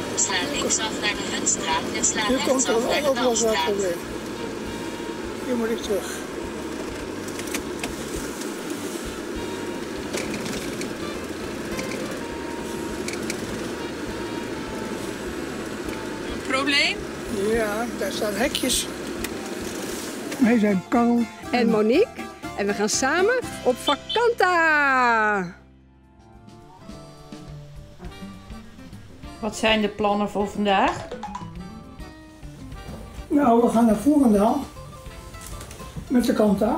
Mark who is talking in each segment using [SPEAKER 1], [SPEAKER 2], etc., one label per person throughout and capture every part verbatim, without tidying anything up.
[SPEAKER 1] Sla linksaf naar de Hunstraat en sla
[SPEAKER 2] Hier komt er
[SPEAKER 1] rechtsaf naar
[SPEAKER 2] een
[SPEAKER 1] de
[SPEAKER 2] ook wel wat
[SPEAKER 1] Dalstraat.
[SPEAKER 2] probleem. Hier moet ik terug.
[SPEAKER 3] Probleem?
[SPEAKER 2] Ja, daar staan hekjes. Wij zijn Karel
[SPEAKER 4] En Monique. En we gaan samen op vakanta.
[SPEAKER 3] Wat zijn de plannen voor vandaag?
[SPEAKER 2] Nou, we gaan naar Voerendaal. Met de Kanta.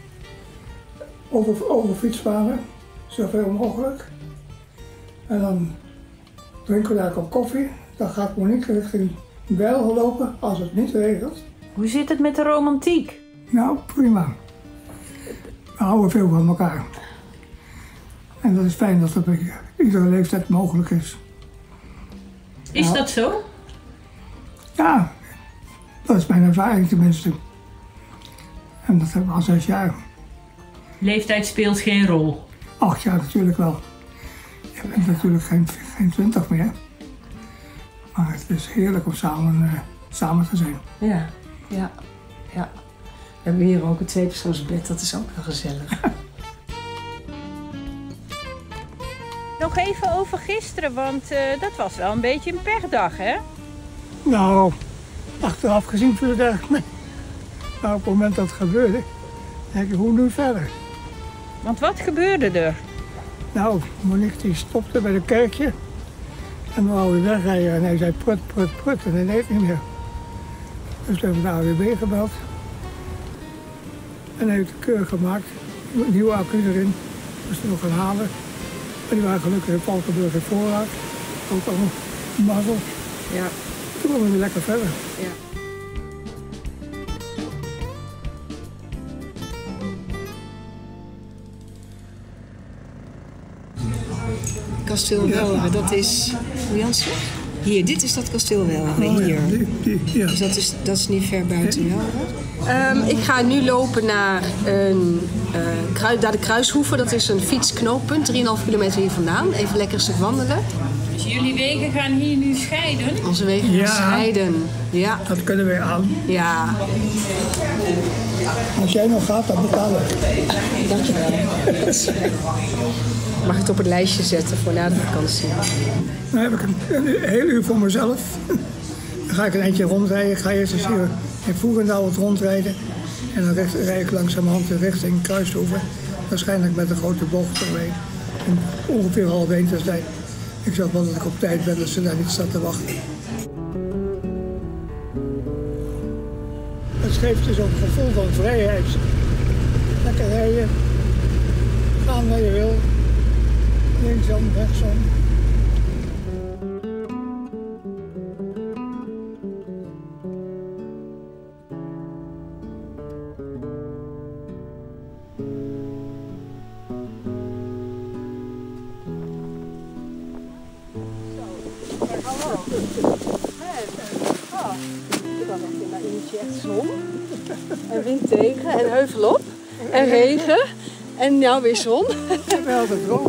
[SPEAKER 2] Over, over fietspaden. Zoveel mogelijk. En dan drinken we daar een kop koffie. Dan gaat Monique richting Bijl lopen als het niet regent.
[SPEAKER 3] Hoe zit het met de romantiek?
[SPEAKER 2] Nou, prima. We houden veel van elkaar. En dat is fijn dat dat bij iedere leeftijd mogelijk is.
[SPEAKER 3] Is
[SPEAKER 2] Ja.
[SPEAKER 3] dat zo?
[SPEAKER 2] Ja, dat is mijn ervaring tenminste. En dat hebben we al zes jaar.
[SPEAKER 3] Leeftijd speelt geen rol.
[SPEAKER 2] Acht jaar natuurlijk wel. Je bent natuurlijk geen, geen twintig meer. Maar het is heerlijk om samen, uh, samen te zijn.
[SPEAKER 4] Ja, ja, ja. We hebben hier ook een tweepersoonsbed, dat is ook wel gezellig.
[SPEAKER 3] Nog even over gisteren, want uh, dat was wel een beetje een pechdag, hè?
[SPEAKER 2] Nou, achteraf gezien viel het eigenlijk mee. Maar op het moment dat het gebeurde, denk ik, hoe nu verder?
[SPEAKER 3] Want wat gebeurde er?
[SPEAKER 2] Nou, Monique die stopte bij een kerkje. En we wouden wegrijden en hij zei prut, prut, prut en hij deed niet meer. Dus we hebben de A W B gebeld. En hij heeft de keur gemaakt. Een nieuwe accu erin. Moesten we nog gaan halen. Maar die waren gelukkig in Valkenburg in voorraad. Ook al een mazzel.
[SPEAKER 4] Ja.
[SPEAKER 2] Toen konden we weer lekker verder.
[SPEAKER 4] Ja. Kasteel Welre, dat is, hoe Jansen? Hier, dit is dat Kasteel Welre,
[SPEAKER 2] Oh ja,
[SPEAKER 4] hier.
[SPEAKER 2] die, die, ja.
[SPEAKER 4] Dus dat is, dat is niet ver buiten Welre. Um, ik ga nu lopen naar, een, uh, krui, naar de Kruishoeve. Dat is een fietsknooppunt, drieënhalf kilometer hier vandaan. Even lekker een stuk wandelen.
[SPEAKER 3] Dus jullie wegen gaan hier nu scheiden?
[SPEAKER 4] Onze wegen gaan
[SPEAKER 2] Ja.
[SPEAKER 4] scheiden. Ja.
[SPEAKER 2] Dat kunnen we aan.
[SPEAKER 4] Ja.
[SPEAKER 2] Als jij nog gaat, dan betalen we.
[SPEAKER 4] Dankjewel. Mag ik het op het lijstje zetten voor na de vakantie?
[SPEAKER 2] Dan heb ik een, een heel uur voor mezelf. Dan ga ik een eindje rondrijden. Ik ga eerst eens hier in Voerendaal wat rondrijden. En dan richt, rijd ik langzamerhand richting Kruishoeve. Waarschijnlijk met een grote bocht ermee. En ongeveer half één te zijn. Ik zag wel dat ik op tijd ben, dat ze daar niet staan te wachten. Het geeft dus ook een gevoel van vrijheid. Lekker rijden. Gaan waar je wil. Linksom, rechtsom.
[SPEAKER 4] Zon en wind tegen en heuvel op en regen en nou weer zon.
[SPEAKER 2] En wel altijd droog.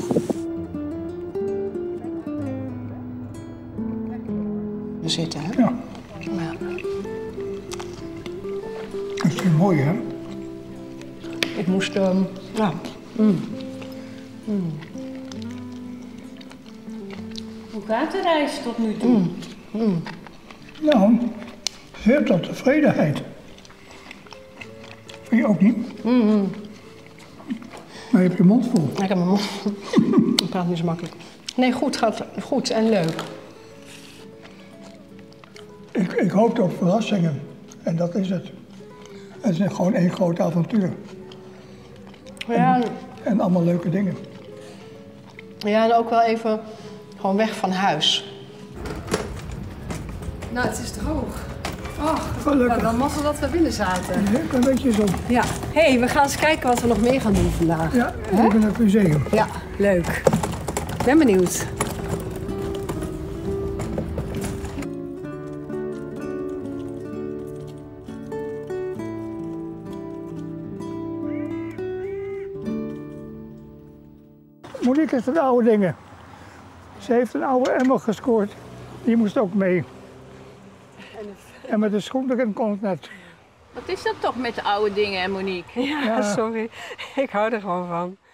[SPEAKER 4] We zitten, hè?
[SPEAKER 2] Ja,
[SPEAKER 4] Ja.
[SPEAKER 2] dat is mooi hè.
[SPEAKER 4] Ik moest, um, ja. Mm. Mm.
[SPEAKER 3] Hoe gaat de reis tot nu toe?
[SPEAKER 4] Mm. Mm.
[SPEAKER 2] Nou, zeer tot tevredenheid. Vind je ook niet?
[SPEAKER 4] Mm.
[SPEAKER 2] Maar je hebt je mond vol.
[SPEAKER 4] Ik heb mijn mond. Ik praat niet zo makkelijk. Nee, goed, gaat goed en leuk.
[SPEAKER 2] Ik, ik hoopte op verrassingen. En dat is het. Het is gewoon één groot avontuur.
[SPEAKER 4] Ja,
[SPEAKER 2] En allemaal leuke dingen.
[SPEAKER 4] ja, en ook wel even gewoon weg van huis. Nou, het is droog. Och,
[SPEAKER 2] Gelukkig.
[SPEAKER 4] dan mazzel dat we binnen zaten.
[SPEAKER 2] Ja, een beetje zon.
[SPEAKER 4] Ja, hé, hey, we gaan eens kijken wat we nog meer gaan doen vandaag.
[SPEAKER 2] Ja, even naar het museum.
[SPEAKER 4] Ja, leuk. Ik ben benieuwd.
[SPEAKER 2] Monique heeft een oude dingen. Ze heeft een oude emmer gescoord Die moest ook mee. En met de schoen erin kon het net.
[SPEAKER 3] Wat is dat toch met de oude dingen, hè, Monique?
[SPEAKER 5] Ja,
[SPEAKER 2] Ja.
[SPEAKER 5] sorry. Ik hou er gewoon van.